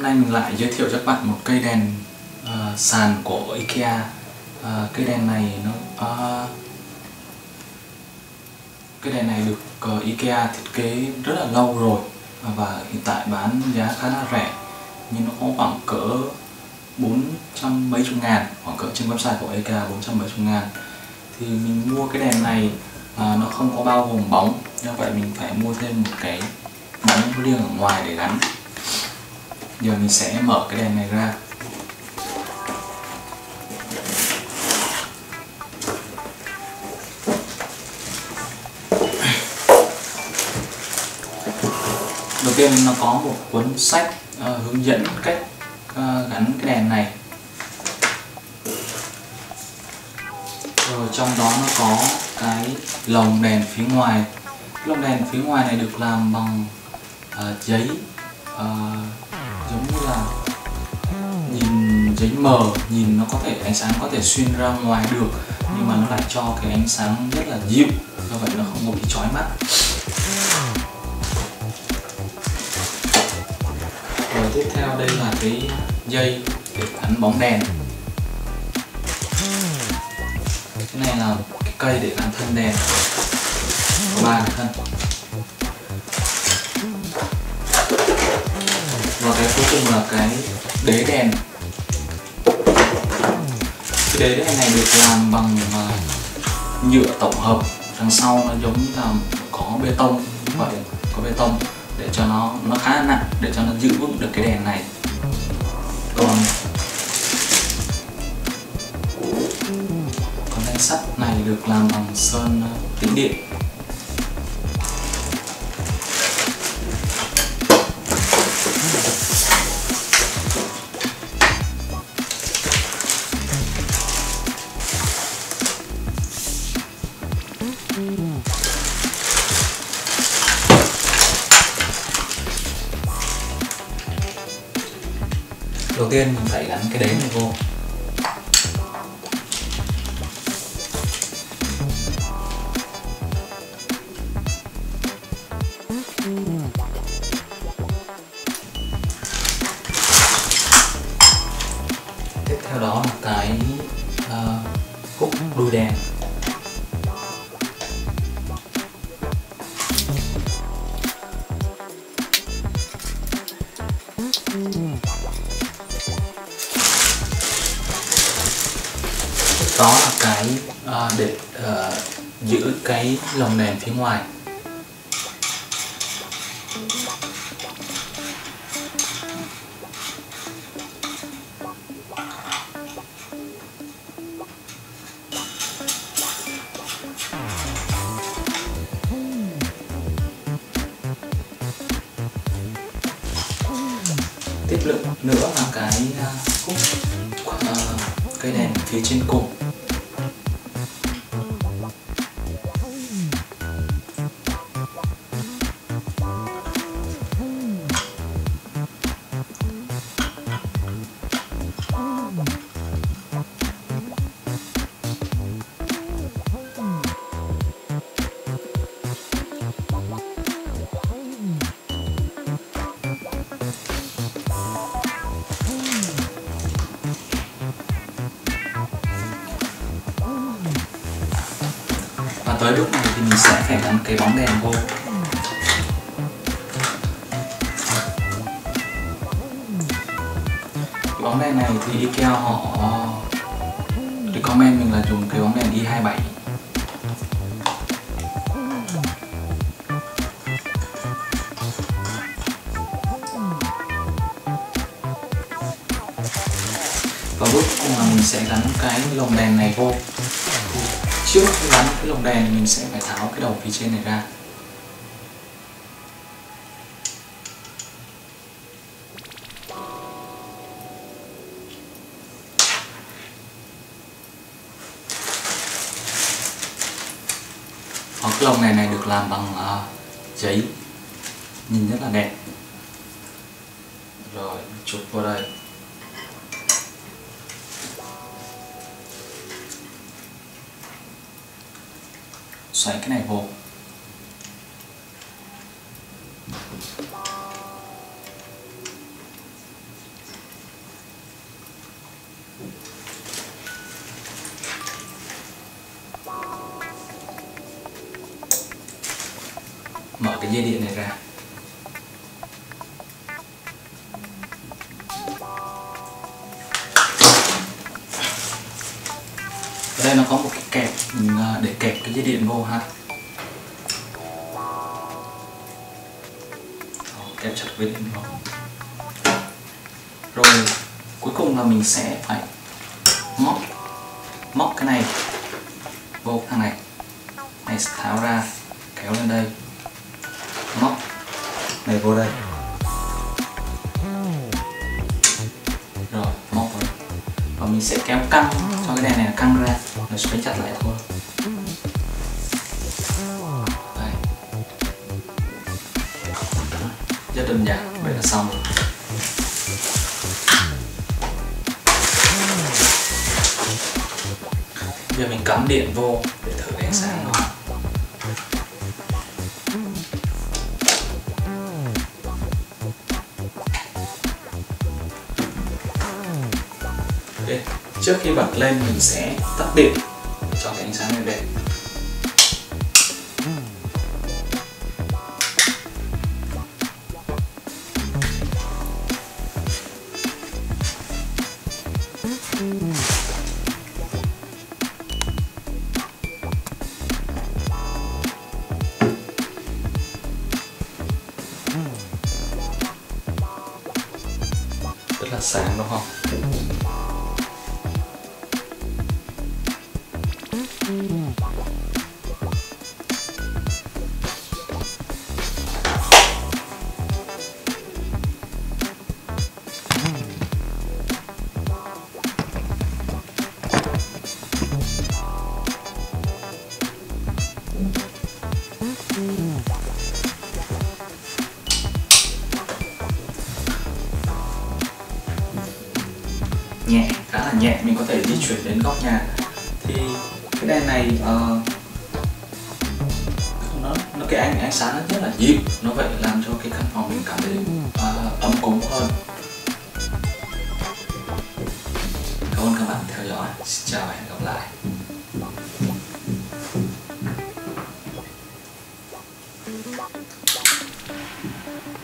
Hôm nay mình lại giới thiệu cho các bạn một cây đèn sàn của IKEA. Cây đèn này cây đèn này được IKEA thiết kế rất là lâu rồi và hiện tại bán giá khá là rẻ, nhưng nó có khoảng cỡ 400 mấy chục ngàn, khoảng cỡ trên website của IKEA 400 mấy chục ngàn. Thì mình mua cái đèn này nó không có bao gồm bóng, do vậy mình phải mua thêm một cái bóng riêng ở ngoài để gắn. Giờ mình sẽ mở cái đèn này ra. Đầu tiên nó có một cuốn sách hướng dẫn cách gắn cái đèn này. Rồi trong đó nó có cái lồng đèn phía ngoài. Cái lồng đèn phía ngoài này được làm bằng giấy, giống như là nhìn giấy mờ, nhìn nó có thể ánh sáng có thể xuyên ra ngoài được, nhưng mà nó lại cho cái ánh sáng rất là dịu, do vậy nó không có bị chói mắt. Rồi tiếp theo đây là cái dây để gắn bóng đèn. Cái này là cái cây để gắn thân đèn, có 3 cái thân. Và cái cuối cùng là cái đế đèn. Cái đế đèn này được làm bằng nhựa tổng hợp, đằng sau nó giống như là có bê tông vậy, có bê tông để cho nó khá là nặng để cho nó giữ vững được cái đèn này. Còn thanh sắt này được làm bằng sơn tĩnh điện. Đầu tiên mình phải gắn cái đế này vô. Tiếp theo đó là cái hút đuôi đèn. Đó là cái để giữ cái lồng đèn phía ngoài. Tiếp nữa là cái hút cây đèn phía trên cùng. Và tới lúc này thì mình sẽ phải gắn cái bóng đèn vô. Cái bóng đèn này thì IKEA họ recommend mình là dùng cái bóng đèn i27. Và bước cuối cùng là mình sẽ gắn cái lồng đèn này vô. Trước khi gắn cái lồng đèn mình sẽ phải tháo cái đầu phía trên này ra. Cái lồng này được làm bằng giấy, nhìn rất là đẹp. Rồi chụp vào đây. Xoáy cái này vô. cái dây điện này ra. Ở đây nó có một cái kẹp mình để kẹp cái dây điện vô ha. Kẹp chặt với điện vào. Rồi cuối cùng là mình sẽ phải móc cái này vô thằng này sẽ tháo ra, kéo lên đây, móc này vô đây, rồi móc vào, và mình sẽ kéo căng cho cái đèn này căng ra rồi xoay chặt lại thôi. Đây. Rất đơn giản, vậy là xong rồi. Giờ mình cắm điện vô để thử cái ánh sáng nó. Okay. Trước khi bật lên mình sẽ tắt điện để cho cái ánh sáng này đẹp. Rất là sáng đúng không? Nhẹ, khá là nhẹ, mình có thể di chuyển đến góc nhà. Thì cái đèn này nó cái ánh sáng nó rất là dịu, nó vậy làm cho cái căn phòng mình cảm thấy ấm cúng hơn. Cảm ơn các bạn theo dõi, xin chào và hẹn gặp lại.